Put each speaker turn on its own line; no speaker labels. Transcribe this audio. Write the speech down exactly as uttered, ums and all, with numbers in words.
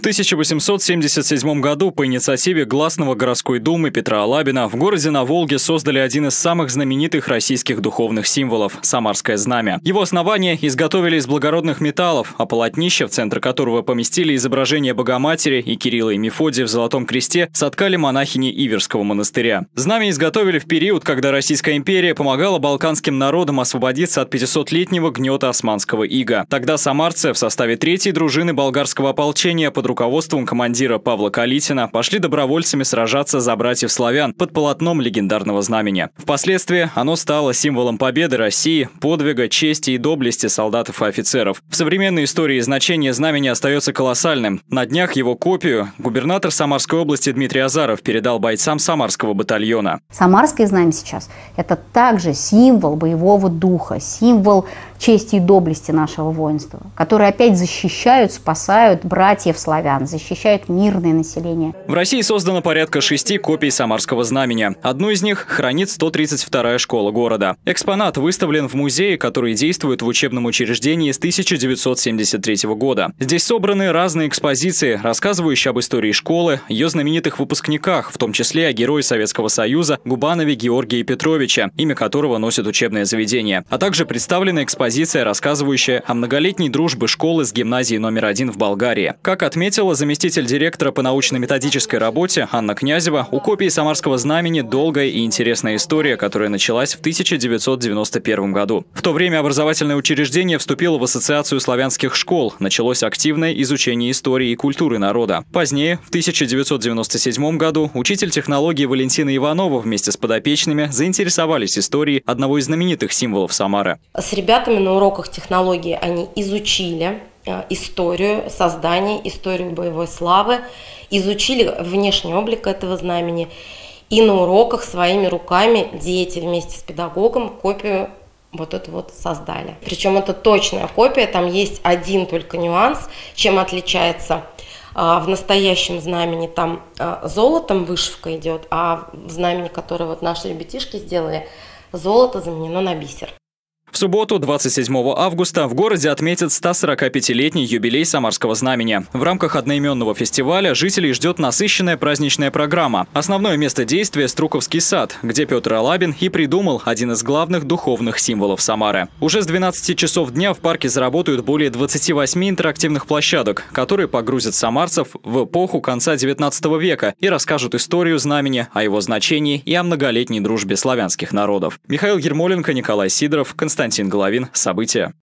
тысяча восемьсот семьдесят седьмом году по инициативе гласного городской думы Петра Алабина в городе на Волге создали один из самых знаменитых российских духовных символов – Самарское знамя. Его основание изготовили из благородных металлов, а полотнище, в центр которого поместили изображение Богоматери и Кирилла и Мефодия в золотом кресте, соткали монахини Иверского монастыря. Знамя изготовили в период, когда Российская империя помогала балканским народам освободиться от пятисотлетнего гнета османского ига. Тогда самарцы в составе третьей дружины болгарского ополчения под руководством командира Павла Калитина пошли добровольцами сражаться за братьев-славян под полотном легендарного знамени. Впоследствии оно стало символом победы России, подвига, чести и доблести солдатов и офицеров. В современной истории значение знамени остается колоссальным. На днях его копию губернатор Самарской области Дмитрий Азаров передал бойцам Самарского батальона.
Самарское знамя сейчас – это также символ боевого духа, символ чести и доблести нашего воинства, которые опять защищают, спасают братьев славян, защищают мирное население.
В России создано порядка шести копий Самарского знамени. Одну из них хранит сто тридцать вторая школа города. Экспонат выставлен в музее, который действует в учебном учреждении с тысяча девятьсот семьдесят третьего года. Здесь собраны разные экспозиции, рассказывающие об истории школы, ее знаменитых выпускниках, в том числе о герое Советского Союза Губанове Георгии Петровиче, имя которого носит учебное заведение, а также представлена экспозиция, рассказывающая о многолетней дружбе школы с гимназией номер один в Болгарии. Как отметила заместитель директора по научно-методической работе Анна Князева, у копии Самарского знамени долгая и интересная история, которая началась в тысяча девятьсот девяносто первом году. В то время образовательное учреждение вступило в Ассоциацию славянских школ, началось активное изучение истории и культуры народа. Позднее, в тысяча девятьсот девяносто седьмом году, учитель технологии Валентина Иванова вместе с подопечными заинтересовались историей одного из знаменитых символов Самары.
С ребятами на уроках технологии они изучили историю создания, историю боевой славы, изучили внешний облик этого знамени. И на уроках своими руками дети вместе с педагогом копию вот эту вот создали. Причем это точная копия, там есть один только нюанс, чем отличается. В настоящем знамени там золотом вышивка идет, а в знамени, которое вот наши ребятишки сделали, золото заменено на бисер.
В субботу, двадцать седьмого августа, в городе отметят сто сорокапятилетний юбилей Самарского знамени. В рамках одноименного фестиваля жителей ждет насыщенная праздничная программа. Основное место действия – Струковский сад, где Петр Алабин и придумал один из главных духовных символов Самары. Уже с двенадцати часов дня в парке заработают более двадцати восьми интерактивных площадок, которые погрузят самарцев в эпоху конца девятнадцатого века и расскажут историю знамени, о его значении и о многолетней дружбе славянских народов. Михаил Ермоленко, Николай Сидоров, Константин Головин. События.